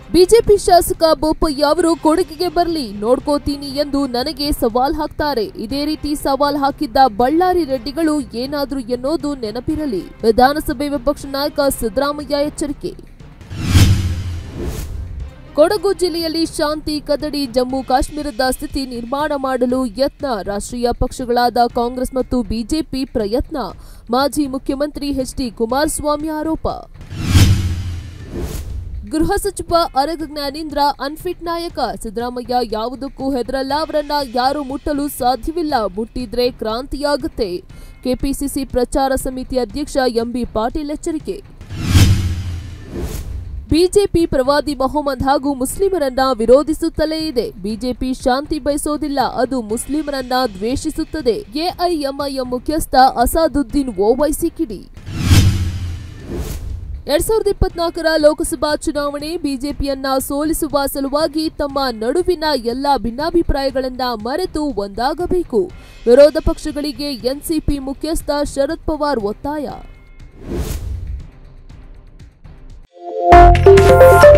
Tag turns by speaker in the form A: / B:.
A: BJP ಶಾಸಕ ಬೋಪಯ್ಯ ಅವರು ಕೊಡಗಿಗೆ ಬರಲಿ ನೋಡ್ಕೋತೀನಿ ಎಂದು ನನಗೆ ಸವಾಲ್ ಹಾಕ್ತಾರೆ. ಇದೇ ರೀತಿ ಸವಾಲ್ ಹಾಕಿದ್ದ ಬಳ್ಳಾರಿ ರೆಡ್ಡಿಗಳು ಏನಾದ್ರು ಎನ್ನೋದು ನೆನಪಿರಲಿ. ವಿಧಾನಸಭೆ ವಿಪಕ್ಷ ನಾಯಕ ಸಿದ್ದರಾಮಯ್ಯ ಎಚ್ಚರಿಕೆ. ಕೊಡಗು ಜಿಲ್ಲೆಯಲ್ಲಿ ಶಾಂತಿ ಕದಡಿ ಜಮ್ಮು ಕಾಶ್ಮೀರದ ಸ್ಥಿತಿ ನಿರ್ಮಾಣ ಮಾಡಲು ಯತ್ನ. ರಾಷ್ಟ್ರೀಯ ಪಕ್ಷಗಳಾದ ಕಾಂಗ್ರೆಸ್ ಮತ್ತು ಬಿಜೆಪಿ ಪ್ರಯತ್ನ. ಮಾಜಿ ಮುಖ್ಯಮಂತ್ರಿ ಎಚ್.ಡಿ. ಕುಮಾರಸ್ವಾಮಿ ಆರೋಪ. ಗೃಹ ಸಚಿವ ಆರಗ ಜ್ಞಾನೇಂದ್ರ ಅನ್ಫಿಟ್ ನಾಯಕ. ಸಿದ್ದರಾಮಯ್ಯ ಯಾವುದಕ್ಕೂ ಹೆದರಲ್ಲ, ಅವರನ್ನ ಯಾರು ಮುಟ್ಟಲು ಸಾಧ್ಯವಿಲ್ಲ, ಮುಟ್ಟಿದ್ರೆ ಕ್ರಾಂತಿಯಾಗುತ್ತೆ. ಕೆಪಿಸಿಸಿ ಪ್ರಚಾರ ಸಮಿತಿ ಅಧ್ಯಕ್ಷ ಎಂಬಿ ಪಾಟೀಲ್ ಎಚ್ಚರಿಕೆ. ಬಿಜೆಪಿ ಪ್ರವಾದಿ ಮೊಹಮ್ಮದ್ ಹಾಗೂ ಮುಸ್ಲಿಮರನ್ನ ವಿರೋಧಿಸುತ್ತಲೇ ಇದೆ. ಬಿಜೆಪಿ ಶಾಂತಿ ಬಯಸೋದಿಲ್ಲ, ಅದು ಮುಸ್ಲಿಮರನ್ನ ದ್ವೇಷಿಸುತ್ತದೆ. ಎಐಎಂಐಎಂ ಮುಖ್ಯಸ್ಥ ಅಸಾದುದ್ದೀನ್ ಓವೈಸಿ ಕಿಡಿ. 2024ರ ಲೋಕಸಭಾ ಚುನಾವಣೆ ಬಿಜೆಪಿಯನ್ನ ಸೋಲಿಸುವ ಸಲುವಾಗಿ ತಮ್ಮ ನಡುವಿನ ಎಲ್ಲಾ ಭಿನ್ನಾಭಿಪ್ರಾಯಗಳನ್ನ ಮರೆತು ಒಂದಾಗಬೇಕು. ವಿರೋಧ ಪಕ್ಷಗಳಿಗೆ ಎನ್ಸಿಪಿ ಮುಖ್ಯಸ್ಥ ಶರದ್ ಪವಾರ್ ಒತ್ತಾಯ.